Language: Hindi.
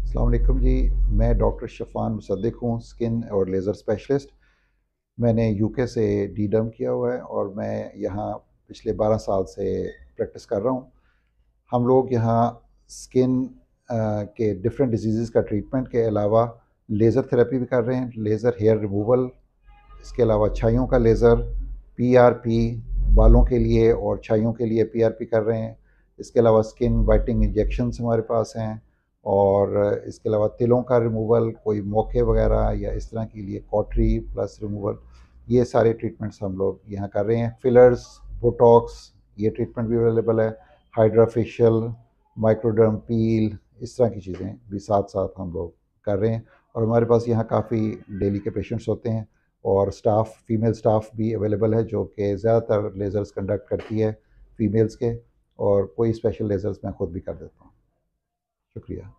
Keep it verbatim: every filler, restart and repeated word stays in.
अस्सलाम वालेकुम जी। मैं डॉक्टर शफ़ान मुसद्दिक हूँ, स्किन और लेज़र स्पेशलिस्ट। मैंने यूके से डी डर्म किया हुआ है और मैं यहाँ पिछले बारह साल से प्रैक्टिस कर रहा हूँ। हम लोग यहाँ स्किन के डिफरेंट डिजीज़ का ट्रीटमेंट के अलावा लेज़र थेरेपी भी कर रहे हैं, लेज़र हेयर रिमूवल, इसके अलावा छाइयों का लेज़र, पीआरपी बालों के लिए और छाइयों के लिए पीआरपी कर रहे हैं। इसके अलावा स्किन वाइटनिंग इंजेक्शंस हमारे पास हैं और इसके अलावा तिलों का रिमूवल, कोई मोके वगैरह या इस तरह के लिए कॉटरी प्लस रिमूवल, ये सारे ट्रीटमेंट्स हम लोग यहाँ कर रहे हैं। फिलर्स, बोटॉक्स, ये ट्रीटमेंट भी अवेलेबल है। हाइड्रा फेशियल, माइक्रोडर्म पील, इस तरह की चीज़ें भी साथ साथ हम लोग कर रहे हैं। और हमारे पास यहाँ काफ़ी डेली के पेशेंट्स होते हैं और स्टाफ, फीमेल स्टाफ भी अवेलेबल है जो कि ज़्यादातर लेज़र्स कंडक्ट करती है फीमेल्स के, और कोई स्पेशल लेज़र्स मैं खुद भी कर देता हूँ। शुक्रिया।